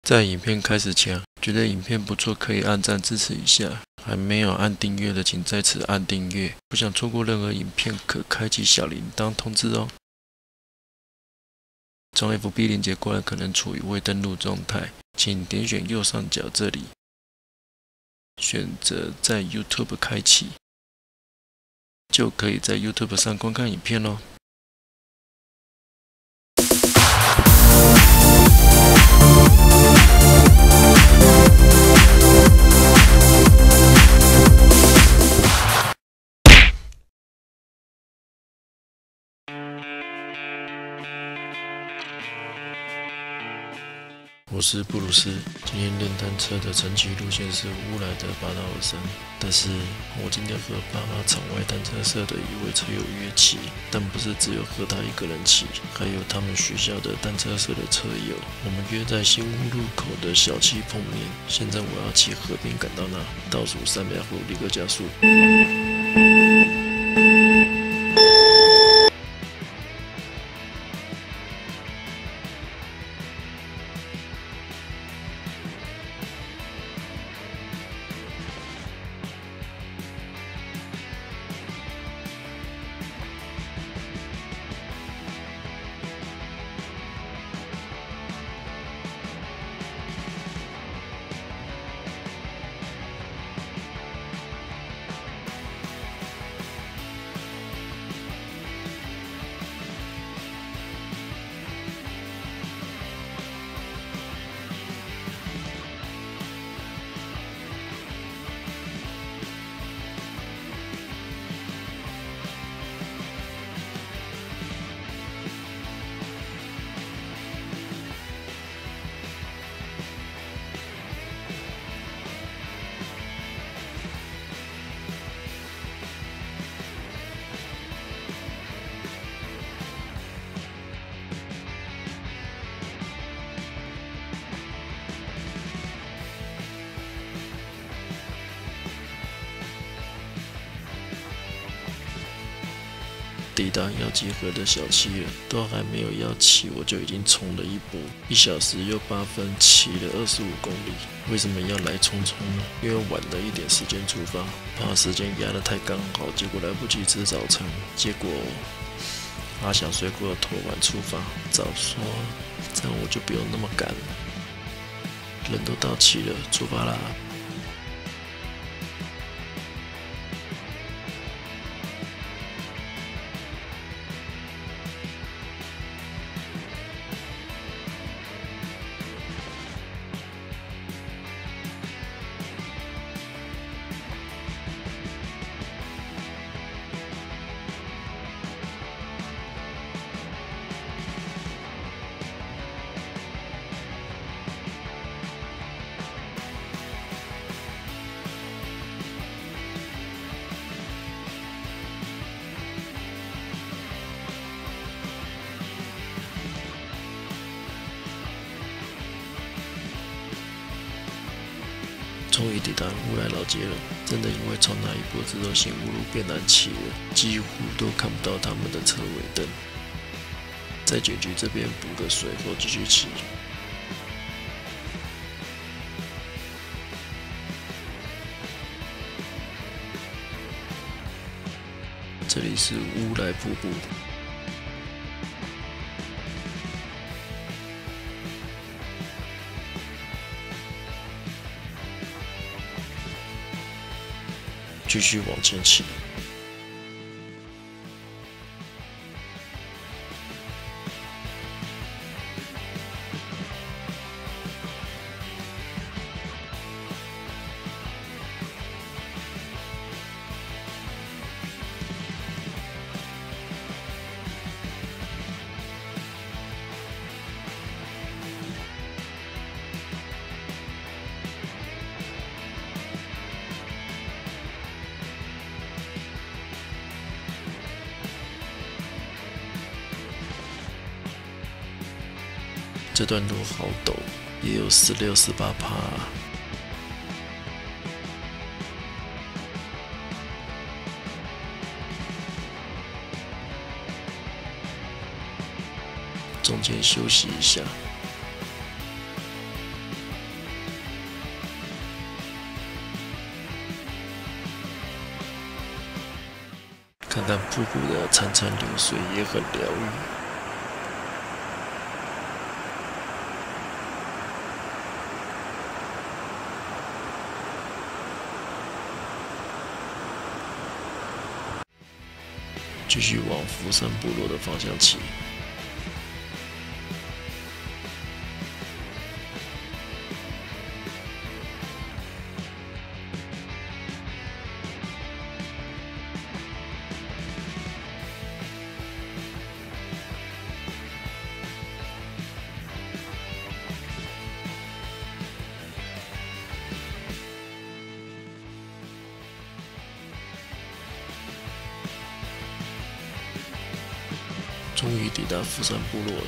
在影片开始前，觉得影片不错，可以按赞支持一下。还没有按订阅的，请在此按订阅。不想错过任何影片，可开启小铃铛通知哦。从 FB 连接过来可能处于未登录状态，请点选右上角这里，选择在 YouTube 开启，就可以在 YouTube 上观看影片咯。我是布鲁斯，今天练单车的晨骑路线是乌来的八道尔山，但是我今天和爸妈场外单车社的一位车友约骑，但不是只有和他一个人骑，还有他们学校的单车社的车友。我们约在新屋路口的小七碰面。现在我要骑河边赶到那，倒数3秒后立刻加速。抵达要集合的小七了，都还没有要骑，我就已经冲了一波，1小时又8分，骑了25公里。为什么要来匆匆呢？因为晚了一点时间出发，怕时间压得太刚好，结果来不及吃早餐。结果阿翔睡过头晚出发，早说这样我就不用那么赶了。人都到齐了，出发啦！终于抵达乌来老街了，真的因为从那一波之后，新乌路变难骑了，几乎都看不到他们的车尾灯。在警局这边补个水后继续骑。这里是乌来瀑布。继续往前骑。这段路好陡，也有16、18%。中间休息一下。 看看瀑布的潺潺流水也很疗愈。继续往福山部落的方向骑。终于抵达福山部落了。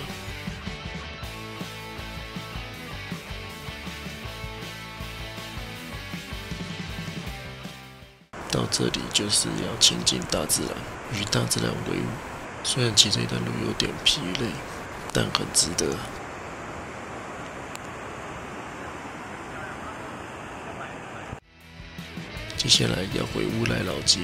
到这里就是要亲近大自然，与大自然为伍。虽然骑这段路有点疲累，但很值得。接下来要回乌来老街。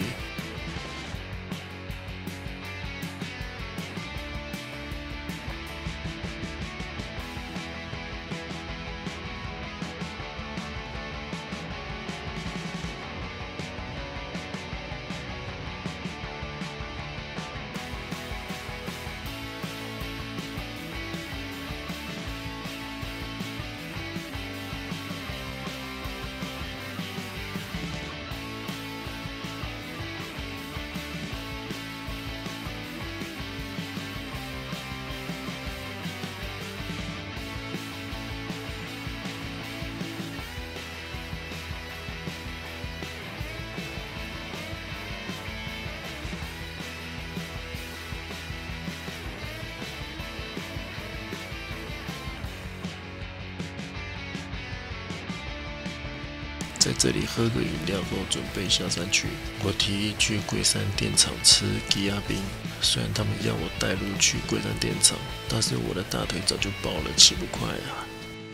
在这里喝个饮料后，准备下山去。我提议去龟山电厂吃鸡鸭冰，虽然他们要我带路去龟山电厂，但是我的大腿早就爆了，起不快啊。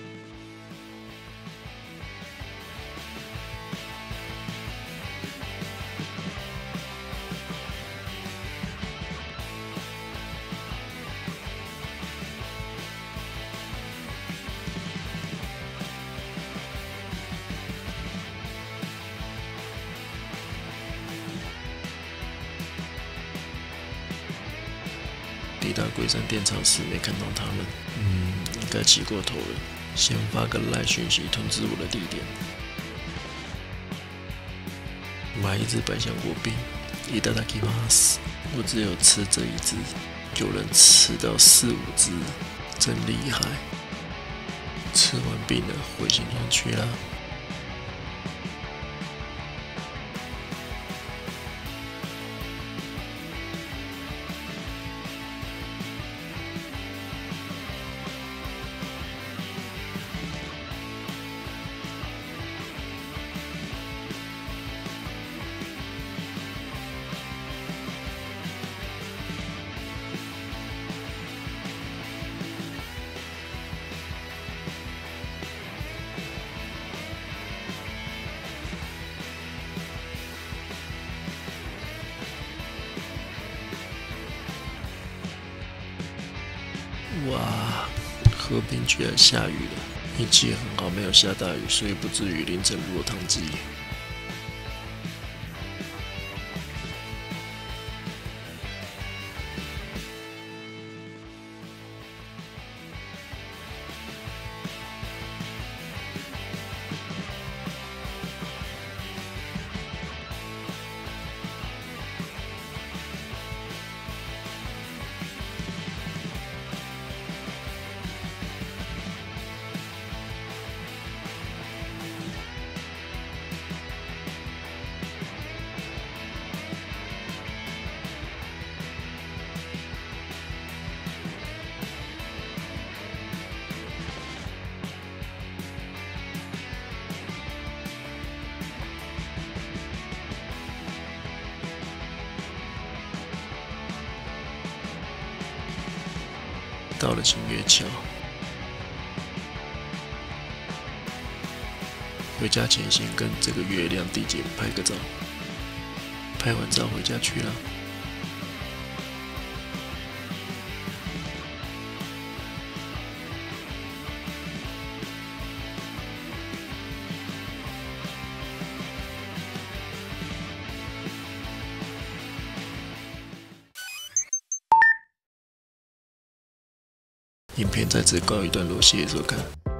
抵达龟山电厂时没看到他们，应该骑过头了。先发个赖讯息通知我的地点。买一只百香果冰，いただきます。我只有吃这一只，有人吃到4、5只，真厉害。吃完冰了，回新庄去啦。哇，河边居然下雨了，运气很好，没有下大雨，所以不至于淋成落汤鸡。到了金月桥，回家前先跟这个月亮地景拍个照，拍完照回家去了。 影片在此告一段落，谢谢收看。